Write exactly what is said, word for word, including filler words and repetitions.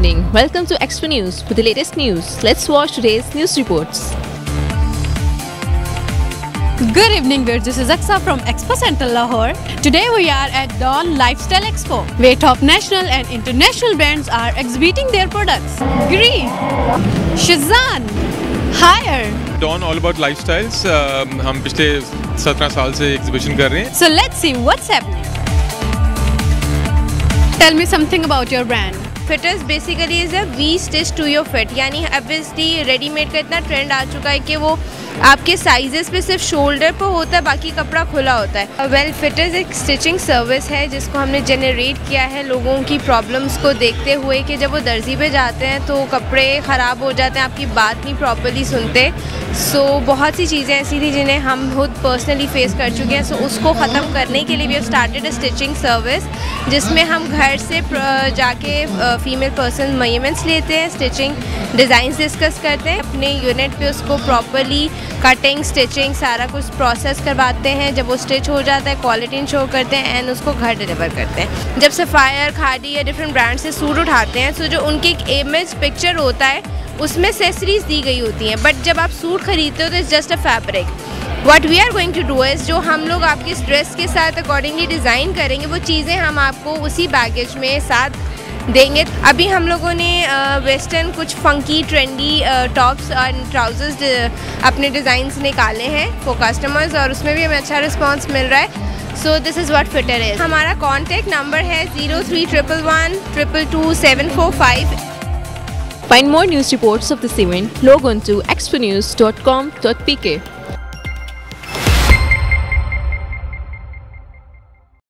evening. Welcome to Expo News with the latest news. Let's watch today's news reports. Good evening, viewers. This is Aksa from Expo Center Lahore. Today we are at Dawn Lifestyle Expo, where top national and international brands are exhibiting their products. Green, Shazan, Hire. Dawn all about lifestyles. Um, हम पिछले सत्रह साल से exhibition कर रहे हैं. So let's see what's happening. Tell me something about your brand. Fitters basically is a we stitch to your fit, यानी obviously readymade का इतना ट्रेंड आ चुका है कि वो आपके साइजेस पे सिर्फ शोल्डर पर होता है, बाकी कपड़ा खुला होता है। वेल फिटर्स एक स्टिचिंग सर्विस है जिसको हमने जनरेट किया है लोगों की प्रॉब्लम्स को देखते हुए कि जब वो दर्जी पे जाते हैं तो कपड़े ख़राब हो जाते हैं, आपकी बात नहीं प्रॉपर्ली सुनते। सो so, बहुत सी चीज़ें ऐसी थी जिन्हें हम खुद पर्सनली फेस कर चुके हैं। सो so, उसको ख़त्म करने के लिए we have started a stitching service जिसमें हम घर से जाके फीमेल पर्सन मेजरमेंट्स लेते हैं, स्टिचिंग डिज़ाइंस डिस्कस करते हैं, अपने यूनिट पे उसको प्रॉपर्ली कटिंग स्टिचिंग सारा कुछ प्रोसेस करवाते हैं। जब वो स्टिच हो जाता है क्वालिटी इंश्योर करते हैं एंड उसको घर डिलीवर करते हैं। जब सफ़ायर, खादी या डिफरेंट ब्रांड से सूट उठाते हैं तो जो उनकी एक इमेज पिक्चर होता है उसमें एक्सेसरीज दी गई होती हैं, बट जब आप सूट खरीदते हो तो it's just a fabric. What we are going to do is जो हम लोग आपकी इस ड्रेस के साथ अकॉर्डिंगली डिज़ाइन करेंगे वो चीज़ें हम आपको उसी बैगेज में साथ देंगे। अभी हम लोगों ने वेस्टर्न कुछ फंकी ट्रेंडी टॉप्स और ट्राउजर्स अपने डिज़ाइंस निकाले हैं फॉर कस्टमर्स और उसमें भी हमें अच्छा रिस्पांस मिल रहा है। So this is what Fitter is. हमारा कॉन्टैक्ट नंबर है zero three triple one triple two seven four five. Find more news reports of this event. Log on to expo news dot com dot p k.